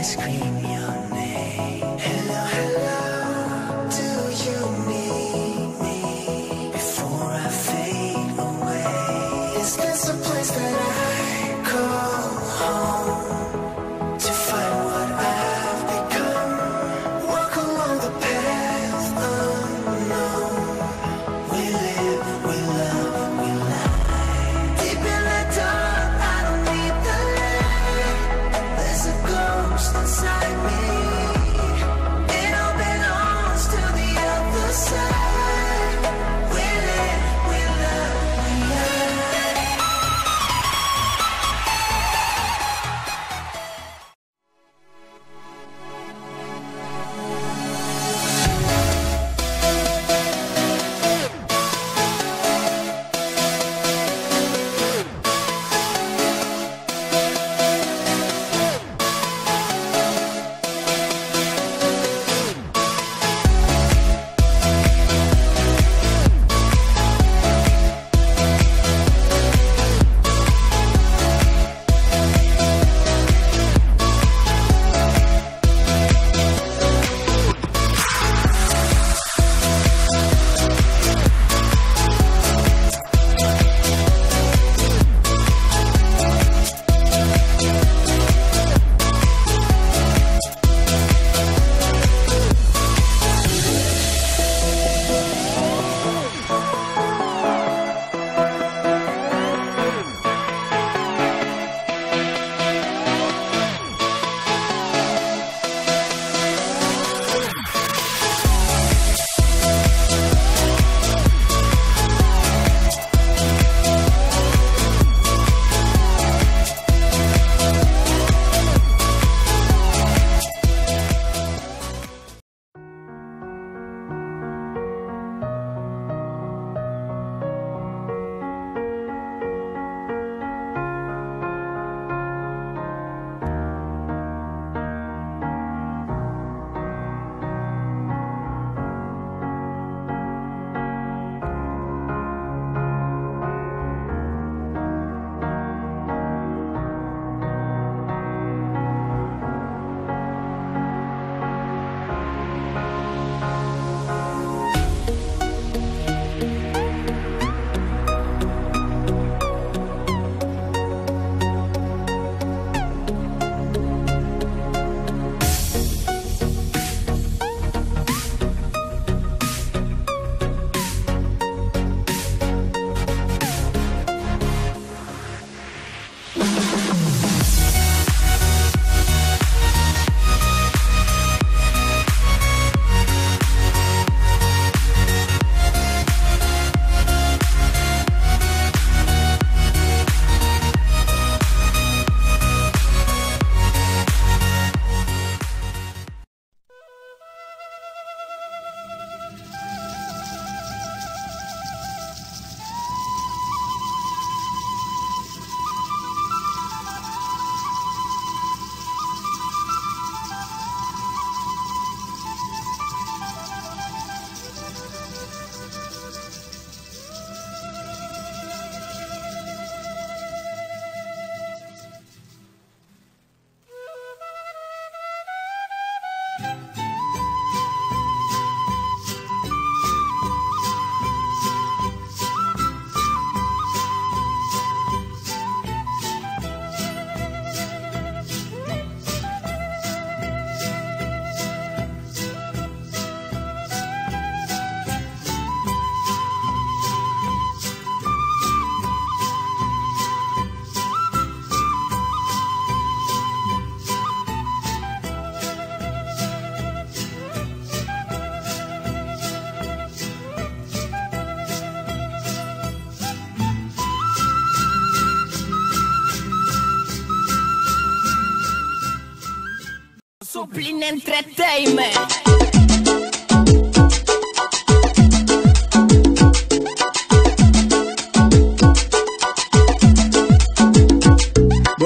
scream your name. Hello, hello, do you need me before I fade away? Is this a place that I call home to find what I've become? Walk along the path unknown. We live, we love, we lie. Deep in the dark, I don't need the light. There's a ghost inside me. It all belongs to the other side. We live, we love, we lie. Sublime Entertainment.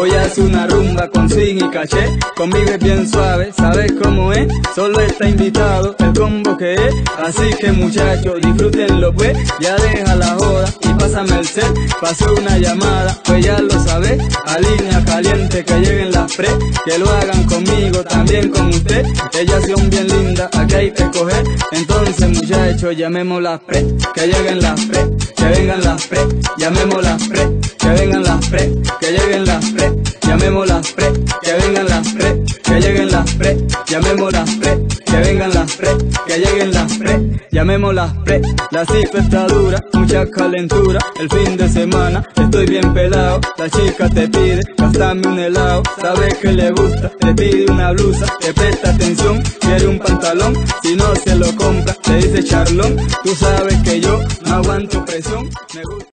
Voy a hacer una rumba con swing y caché. Conmigo es bien suave, ¿sabes cómo es? Solo está invitado el combo que es. Así que muchachos, disfrútenlo pues. Ya deja la joda y pásame el set. Pasó una llamada, pues ya lo sabes. A línea caliente que lleguen las pre. Que lo hagan conmigo, también con usted. Ellas son bien lindas, aquí hay que coger. Entonces muchachos, llamemos las pre. Que lleguen las pre, que vengan las pre. Llamemos las pre, que vengan las pre. Que lleguen las pre, llamemos las pre. Que vengan las pre, que lleguen las pre. Llamemos las pre, que vengan las pre. Que lleguen las pre, llamemos las pre. La cifra está dura, mucha calentura. El fin de semana estoy bien pelado. La chica te pide gastarme un helado. Sabes que le gusta, te pide una blusa. Que presta atención, quiere un pantalón. Si no se lo compra, te dice charlón. Tú sabes que yo no aguanto presión. Me gusta